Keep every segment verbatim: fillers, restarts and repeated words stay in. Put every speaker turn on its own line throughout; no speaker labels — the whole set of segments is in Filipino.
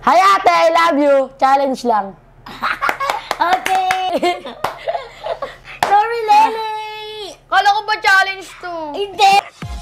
Hi ate, I love you. Challenge lang.
Okay. Sorry, Lele.
Kala ko ba challenge to?
Hindi.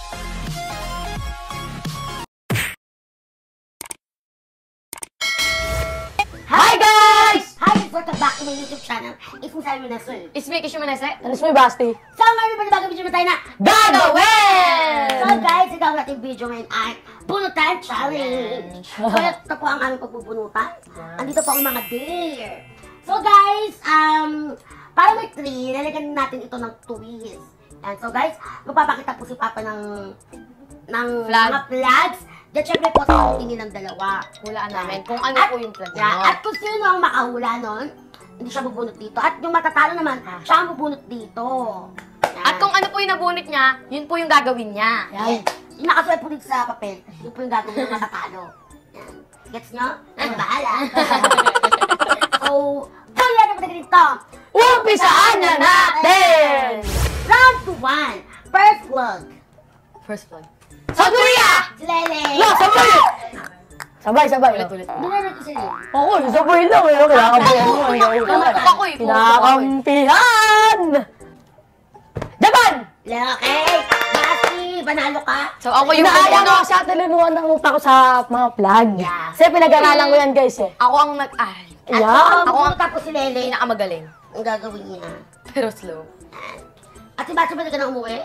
Hi guys!
Hi, welcome back to my YouTube channel. Isang sabi mo na soon.
It's me, Kishu Manese.
Alis mo yung Basti.
So, may panibagong video na tayo na
Gagawin!
So guys, ikaw ang ating video ngayon ay Bunutan Challenge. So, ito po ang aming pagbubunutan. Andito po ang mga deer. So guys, um, para may tree, lalagyan natin ito ng twist. And so guys, magpapakita po si Papa ng ng
Flag.
mga flags. Then syempre po sa tingin ng dalawa.
Hulaan namin kung ano
At-
po yung plan
Yeah,
nyo.
at kung sino ang makahula nun, hindi siya bubunot dito. At yung matatalo naman, siya ang bubunot dito. Yan.
At kung ano po yung nabunit niya, yun po yung gagawin niya.
Yan. Yung nakasulat po dito sa papel, yun po yung gagawin ng matatalo. Yan. Gets nyo? Ano bahala? So, kung yan ang dito,
Umpisaan na natin!
round one, first vlog.
First vlog.
Saturia!
Si Lele.
No, sabay! Sabay, sabay.
Ulit-ulit.
Dinarot ko sila.
Ako, sabay lang. Ano, kinakampihan mo.
Ako eh.
Kinakampihan! Japan!
Okay. Basti, panalo ka.
So ako yung
Inaaya
una.
mo sa talinuan ng utak ko sa mga flag.
Yeah.
Kasi pinag-aralan ko yan guys eh.
Ako ang nag... Ay,
At
Yeah.
ako,
Ako ang-
tapos si Lele.
pinakamagaling.
Ang gagawin niya.
Pero slow.
At si Basti, pwede ka na umuwi?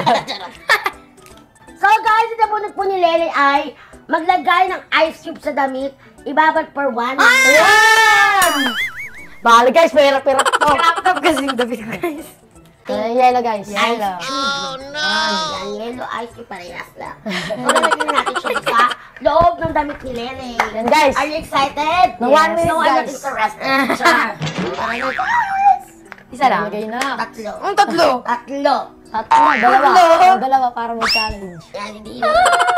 So guys, ito po po ni Lele ay maglagay ng ice cube sa damit, ibabad per one.
Ayan! Bali guys, mahirap-hirap to.
Laptop kasi yung gabi guys.
Ayan, yellow guys.
Ice cube. Oh no! Yan, yellow ice cube, parehas lang. So, lalagyan natin siya sa loob ng damit ni Lele.
Yan guys.
Are you excited?
No one minute,
No, I'm not
guys.
interested. Char.
Isa lang.
Lagay na.
Tatlo.
Ang tatlo.
Tatlo.
Tatlo, dalawa.
Tatlo.
Dalawa para may challenge.
Yan, hindi na.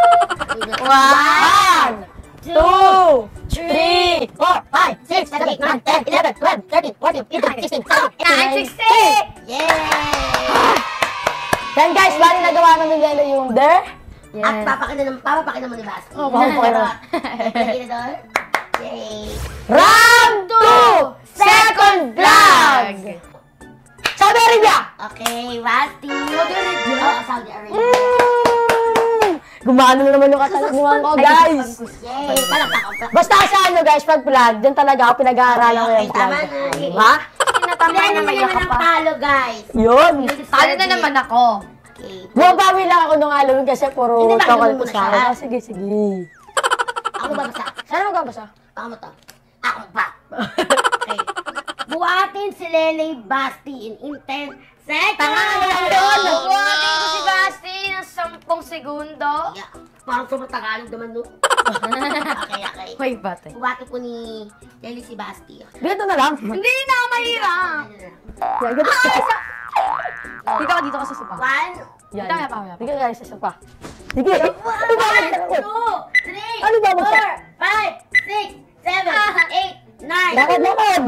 One,
two,
two,
three,
three, four, five, six, seven, eight, nine, ten, eleven, twelve, thirteen, fourteen, fifteen, sixteen, seventeen,
Nine,
eighteen,
sixteen.
Yay!
Yan guys, bali nagawa namin Lele yung there.
At papakita naman, papapakita mo ni Basti.
Oh, papapakita.
Lagyan na doon. Yay!
Round two, second vlog. Saudi Arabia.
Okay, Basti. Saudi Arabia? Oo, Saudi Arabia.
Mm, gumano na naman yung katalungan ko guys.
Yay! Palakpak ako.
Basta sa ano guys, pag vlog, dyan talaga ako pinag-aaralan ko
Okay,
yung
tama
vlog.
na.
Diba?
Tinatambay na
Hindi
may
naman
ka
ang
pa.
talo, guys.
Yun.
Talo na naman ako.
Okay.
Bumabawi lang ako nung Halloween kasi puro
Hindi, bakit
tokal
mo
ko
muna
sa
siya?
akin. Oh, sige, sige.
Ako babasa.
Saan mo gabasa?
Ako mo to. Ako pa. Okay. Buhatin si Lele Basti in in ten seconds.
Tanga na yun.
Bubuhatin ko si Basti ng sampung segundo.
Yeah. Parang sobrang Tagalog naman, no? Okay, okay.
May bate.
Buhatin po ni Lele si Basti.
Dito na lang.
Hindi na, mahirap.
Yan, ganito.
Dito ka dito ka sa sopa.
One,
Yan.
Kaya pa, kaya pa.
Sige guys, isa pa. Sige. Ano ba?
two, three,
Ano ba,
four,
basta?
five, six, seven, eight, nine.
Lakad, lakad.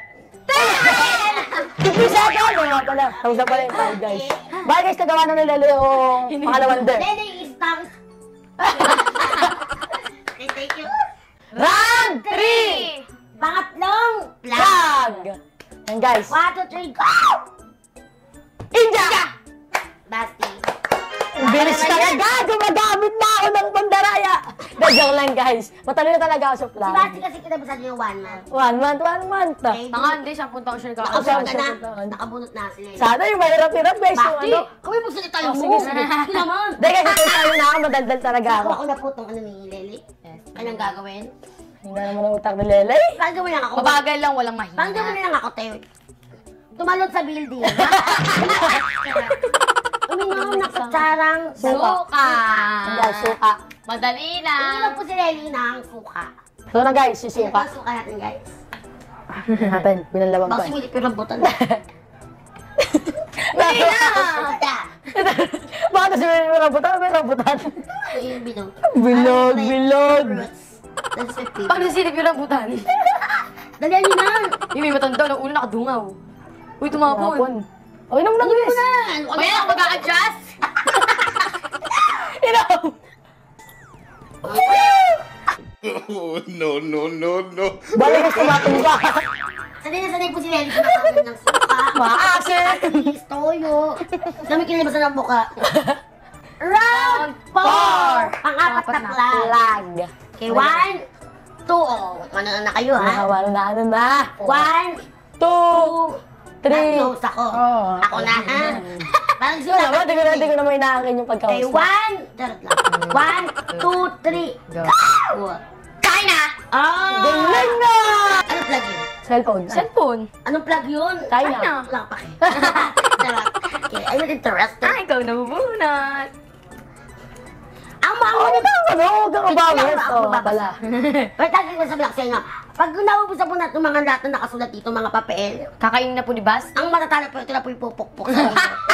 Tipisa ka. Ano pala? Tapos na pala yung five guys. Bye guys, nagawa na nila yung pangalawang der.
Lele is down. Okay, thank you.
Round three.
Pangatlong vlog.
Vlog. Yan guys.
One, two, three, go!
India!
Basti.
Ang bilis talaga! Gumagamit na ako ng pandaraya! Joke lang guys. Matalino talaga ako sa
Si
plan.
Basti kasi kinabasan niyo yung one month.
One month, one month.
Okay,
Tanga, hindi, sampung taon siya
Nakabunot
nagkakasal.
ka na.
Nakabunot.
Nakabunot na sila.
Sana yung mahirap-hirap guys. Yung
Basti,
ano.
kami magsalita tayo
Oh,
mo.
sige, sige.
Hindi naman.
Hindi guys, ito tayo na ako. Madaldal talaga ako.
Ako ako na po itong ano ni Lele. Anong gagawin?
Hindi naman ang utak ni Lele.
Parang gawin lang ako.
Mabagal lang, walang
Parang gawin
mahina.
lang ako, Teo. Tumalon sa building. Uminom ng kutsarang
Suka.
Hindi, suka.
Madali lang.
Uminom po si Lele ng suka.
So na guys,
Ano
susuka.
ba ang suka natin, guys?
Natin, binalawang ko
Baka
eh.
sumilip yung rambutan.
Hindi na.
Bakit sabihin mo rambutan? May rambutan.
Ito yung bilog.
Bilog, bilog.
Fruits. That's my favorite.
Pag nasilip yung rambutan.
Dalihan niyo na!
Yung may matanda, ng ulo nakadungaw. Uy, tumapon.
Hapon. O, inom lang guys.
May ako mag-a-adjust.
Inom.
Oh, no, no, no, no.
Balik ka kumatong ka.
Sanay na sanay po si Lenny kumakain ng suka.
Maasin!
Kamatis, toyo. Dami kinilibasan ng buka. Round four! Pang-apat na flag.
Flag.
Okay, one, two. Oh, ano na kayo, ha?
Nakawala na ano na.
One,
Two, three.
close ako.
Oh,
Ako na, ha? Parang
Ito naman, di ko na, di ko na may nakakin yung
Okay,
pagkawas.
one, charot lang. One, two, three, go!
Kain na!
Oh!
Galing na!
Anong plug yun?
Cellphone.
Cellphone.
Anong plug yun?
Kain na.
Lang pa kayo. Charot. Okay, I'm not interested.
Ah, ikaw nabubunot.
Ang mga
Oh, ano ka? Ano? Huwag kang kabawis.
Ako
Oo, nga
babasa.
pala.
Wait, tagi ko sabi lang sa inyo. Pag naubusan po natin mga lahat na nakasulat dito, mga papel,
Kakainin na po ni Bas.
ang matatalo po ito na po ipupukpok sa inyo.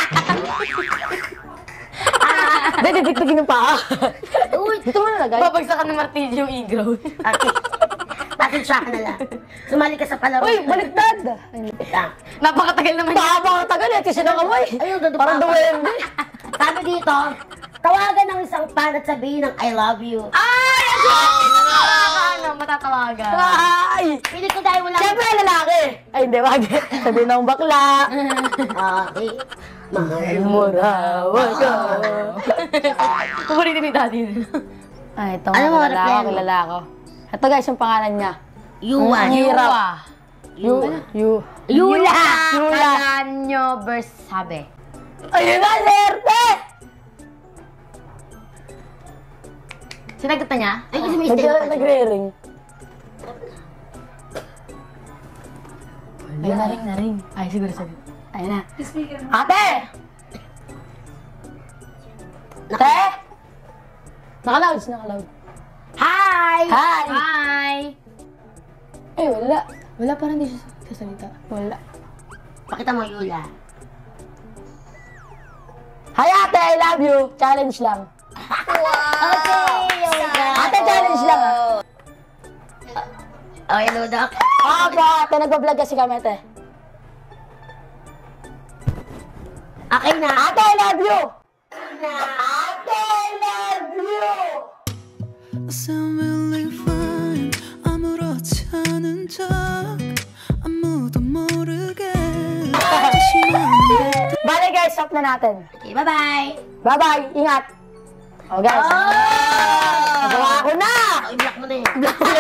Hindi, didiktigin yung paa.
Uy!
Dito mo nalagay.
Babagsakan ng martilyo yung e-grow.
Okay. Bakit siya ka na lang? Sumali ka sa palaro.
Uy, baliktad! Ay,
Lang.
Napakatagal naman
baka baka tagal eh, kasi nakamay.
Ayun, doon
Parang
pa-
duwende.
Sabi dito, tawagan ng isang fan at sabihin ng I love you.
Ay! Ano? Matatawagan.
Ay!
Pili ko dahil wala...
Siyempre, lalaki! Ay, hindi, wag. Sabihin ng bakla.
Okay. Mahal
Mo raw ako.
Paborito ni Daddy.
Ay, ito
Ano
nga,
mo,
kilala ko,
replyan mo?
kilala ko. Ito guys, yung pangalan niya.
Yuan.
Ang hirap.
Yua.
Yu, yu.
Yula!
Yula.
Kalanyo Bersabe.
Ayun na, serte!
Sinagot na niya?
Ay, kasi may
Nag-
style pa.
Nagre-ring.
Ay, naring, naring. Ay, siguro sagot.
Ayun na. Ate! Ate! Naka-loud, naka-loud.
Hi!
Hi!
Hi!
Eh, wala.
Wala, parang di siya kasalita.
Wala.
Pakita mo, Yula.
Hi ate, I love you. Challenge lang.
Okay, Yula.
Ate, challenge lang.
Oh, hello, Doc.
Oo po, ate, nagpa-vlog kasi kami, ate.
Okay na.
Ate, I love you! Ate, I love you!
I sound really fine 아무렇지 않은 척 아무도 모르게 조심하는데
Bale guys, stop na natin.
Okay, bye-bye.
Bye-bye, ingat. Oh guys. Nagawa ko na!
Oh, i-block mo na yun.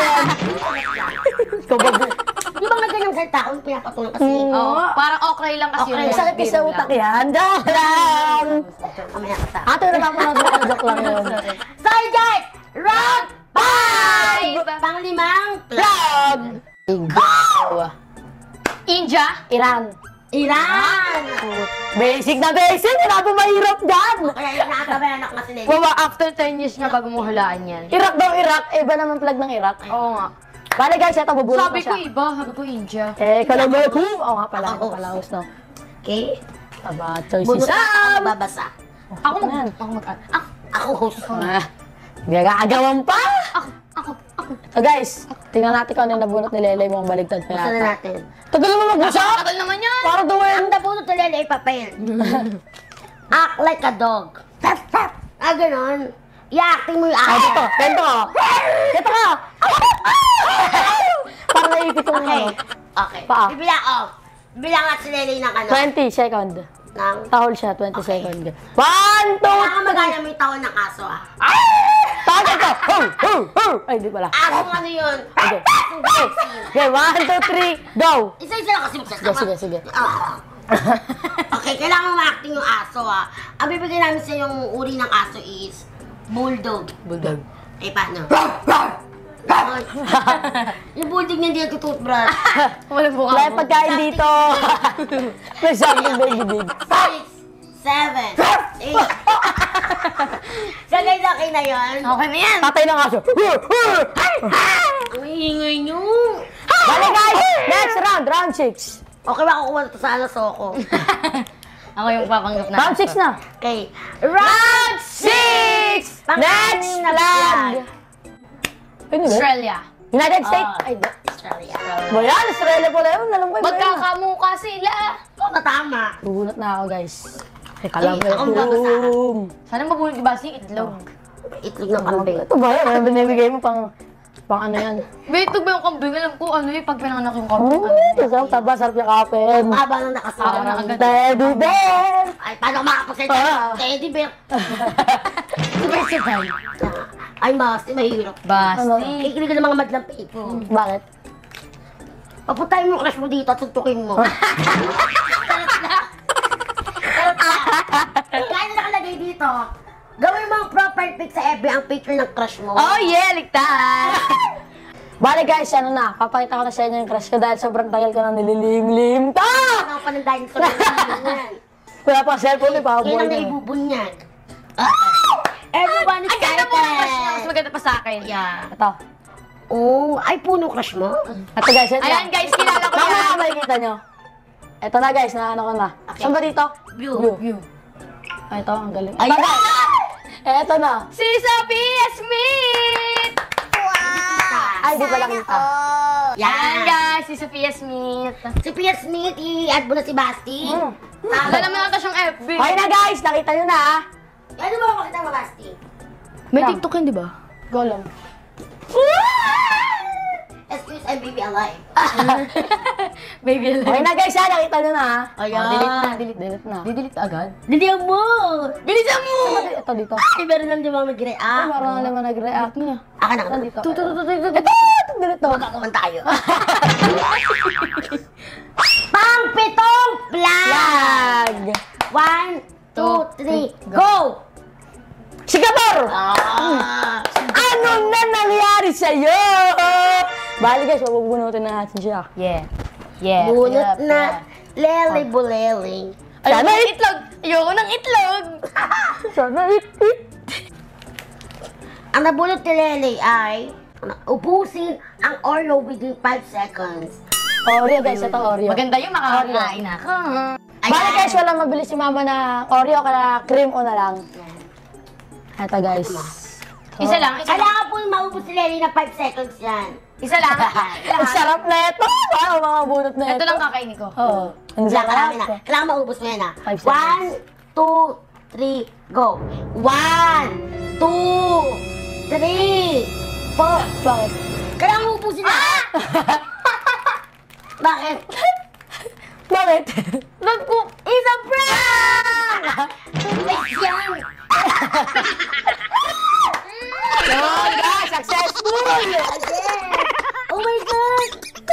Ikaw ba?
Di ba nga ganyang salita ko, pinapatulang kasi.
Oo, parang okay lang kasi
Okay.
yun.
Sakit ka sa utak yan. Joke lang!
Mamaya ka sa.
Ate, napapanood mo ka, joke lang yun.
Sorry guys! Round five!
Five!
Panglimang
Vlog! Go!
India?
Iran.
Iran!
Basic na basic! Wala po mahirap dyan!
Kaya yung nakakabayan ako kasi nila.
Mama, after ten years nga bago mo hulaan yan.
Iraq daw, Iraq. Eh, iba naman flag ng Iraq.
Oo nga.
Bale guys, ito bubulong
Sabi
ko
ko
siya.
iba, sabi ko India.
Eh, kalamay ko. Oo nga pala, ako
Ako.
pala host, no?
Okay?
Aba, choice
Bunot
is
na ako
up!
babasa.
Ako mag...
Yan.
Ako mag...
Ako, ako host.
Ah, gagagawan pa!
Ako, ako, ako.
So guys, tingnan natin kung ano yung nabunot ni Lele mo ang baligtad pa
Basta na
yata.
natin.
Tagal mo mag-usap!
Tagal naman yan!
Para duwin!
Ang nabunot na lele ay papel. Act like a dog. Tap, tap. Ah, ganon. I-acting mo yung
Ah,
act.
dito, dito ka! Dito ka! Para naipit yung
Okay.
ano.
Okay.
Paa.
Bibila, oh. Bilang at si Lele ng ano.
twenty second.
Ng...
Tahol siya, twenty
Okay.
second. One, two,
Kailangan magana mo yung taon ng aso, ah.
Tagay ka! Ho! Ho! Ho! Ay, di pala.
Asong ano yun?
Okay. Okay. Okay, one, two, three, go!
Isa-isa lang kasi magsasabi.
Sige, sige, sige.
Ah. Okay, kailangan ma-acting yung aso, ah. Ang bibigyan namin sa yung uri ng aso is bulldog.
Bulldog.
Eh, paano? Yung bulldog na hindi nagtutoothbrush.
Walang buka
Wala
mo.
pagkain dito. May something baby big.
Six, seven, eight. So guys, okay na yun?
Okay na yan.
Tatay ng aso.
Ang hingay nyo.
Bale guys, next round, round six.
Okay ba kukuha na to sa alas ako?
Ako yung papanggap na.
Round six na.
Okay. Round
Six!
Pang-
Next
na
flag! Ano ba?
Australia.
United States?
Ah.
Ay, di.
Australia.
Ba yan? Australia pala yun. Alam ko yun.
Magkakamukha sila.
Ito na tama.
Buhunot na ako guys. Ay, kalam
Ay, ako babasa.
Sana mabunod ba si itlog?
Itlog ng kambing.
Ito ba yan? Ano binibigay mo pang Pang ano yan?
Wait, ito ba yung kambing? Alam ko, ano yung pag pinanganak yung kambing?
Mm,
Ano?
sarap taba, sarap yakapin.
Haba nang nakasama.
Parang agad.
Teddy bear!
Ay, paano makapagsalita?
Ah.
Teddy bear. Sabay-sabay. Ay, Basti, mahirap.
Basti.
Kikilig ka ng mga madlang people.
Bakit?
Papuntahin mo yung crush mo dito at suntukin mo. Kaya na nakalagay dito, gawin mo ang profile pic sa F B ang picture ng crush mo.
Oh yeah, ligtas!
Bale guys, ano na, papakita ko na sa inyo yung crush ko dahil sobrang tagal ko nang nililim-lim ta!
Ano pa ng dinosaur na yan?
Wala pa cellphone, may
Kaya
pahaboy
lang
na.
naibubunyag. Everyone is
Ang ganda mo ang crush niya. Mas
excited!
maganda pa sa akin.
Yeah.
Ito.
Oh, ay puno crush mo?
Ito guys, ito.
Ayan guys, kilala ko
Tama
yan.
na makikita nyo. Ito na guys, na ano ko na.
Okay.
Saan ba dito?
View.
View. Ay, ito, ang galing.
Ay,
Ito guys! Eh, ito na.
Si Sophia Smith!
Ay, di pala kita.
Ayan
Yan.
guys, si Sophia Smith.
Si Pierre Smith, i-add mo na si Basti.
Hmm.
Wala naman ata siyang F B.
Okay na guys, nakita nyo na ah.
Ano mo ako kita mo, Basti?
May
Yan.
TikTok yun, di ba?
Go lang.
Excuse, I'm baby alive.
Baby,
Okay na guys, ah, nakita nyo na ah.
Ayan.
Oh, delete na, delete.
Delete na.
Didelete agad?
Dilihan mo!
Bilisan mo!
Ito dito.
Ay, meron lang di ba
Ay,
mag-react?
marunong naman nag-react niya.
Aka na
Ito
ka.
dito.
Tu, tu, tu, tu, tu, tu.
Ito, ito, delete to.
Magkakaman tayo. Pang-pitong flag!
Flag!
One, two, three, go!
Singapore!
Ah!
Ano na nangyari sa'yo? Bali guys, mabubunutin na natin siya.
Yeah. Yeah.
Bunot
yeah,
na
yeah.
lele bulele.
Ayoko
Sana
ng
it-
itlog! Ayoko ng itlog!
Sana it, it.
Ang nabunot ni Lele ay ubusin ang Oreo within five seconds.
Oreo guys, ito Oreo.
Maganda yung makakakain ako.
Bali guys, wala mabilis si mama na Oreo kaya cream o na lang. Ito guys.
Isa lang, isa lang.
Kailangan po maubos ni Lele na five seconds yan.
Isa lang.
Ang
Lahat.
sarap na ito! Wow, mga bunot na ito.
Ito lang kakainin ko.
Oo. Ang
Kailangan
sarap.
namin na. Kailangan maubos mo yan ha.
Five seconds.
One, two, three, go. One, two, three, four.
Bakit?
Kailangan maubusin na. Bakit?
Bakit?
Nagko,
It's a prank! Thanks yan!
Oh guys, successful!
Again! Oh my God!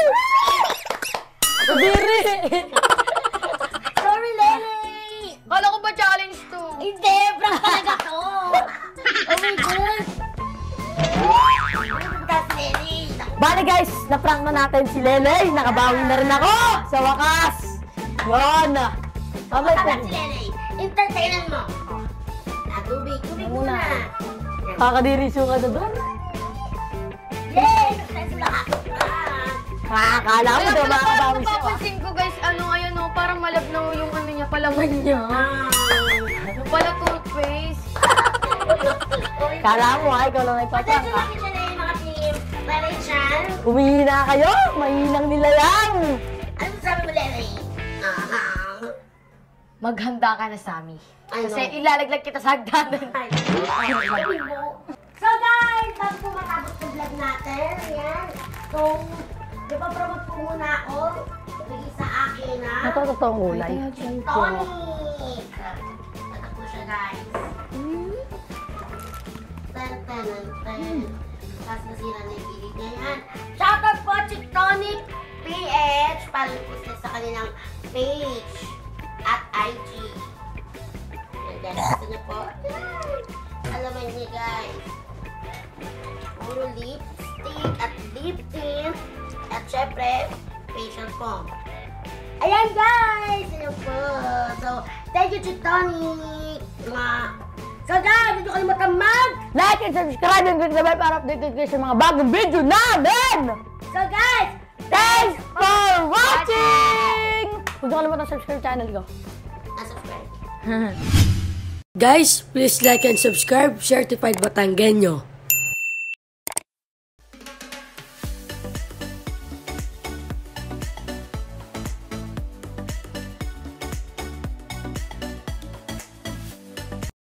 Diri!
Sorry, Lele!
kala ko ba challenge to?
Hindi! Prank talaga to! Oh my God! That's Lele!
Bali guys, na-prank na natin si Lele. Nakabawi na rin ako! Sa wakas! Yun! Babay po.
That's Lele! Entertainan mo! Na, tubig! Tubig muna!
Kakadiriso ka na doon.
Yay! Successful ang aking prank!
Kakala mo
Alam
daw
ko na parang
makakabawi siya.
mapapansin ko guys, ano, ayun o, parang malabnaw yung ano niya, palaman niya. Yung pala toothpaste.
Kala mo ay, ikaw lang
Pasensya
nagpaprank
na
ha.
kita na yung mga team. Lele Chan!
Humihina kayo! Mahinang nila lang!
Ano sabi mo, Lele? Aha!
Maghanda ka na, Sammy.
Ano?
Kasi ilalaglag kita sa hagdanan.
So guys, bago po matapos yung vlog natin, yan. So, ipapromote po muna ako. Bigay sa akin na
Ito totoong kulay.
Tonic! Ito po siya guys. Tan tan tan. Tapos nasira na yung gilid niya yan. Shoutout po Chick Tonic P H. Para po sila sa kanilang page at I G. Yan guys, gusto niyo po. Alaman niyo guys. Puro lipstick at lip tint. At syempre, facial foam. Ayan guys! Ayan po. So, thank you Chick Tonic. Mga... So guys, hindi ko kalimutan mag...
Like and subscribe and click the bell para updated kayo sa mga bagong video namin!
So guys,
Thanks for watching! Huwag niyo kalimutan subscribe channel ko.
subscribe.
Guys, please like and subscribe Certified Batanggenyo.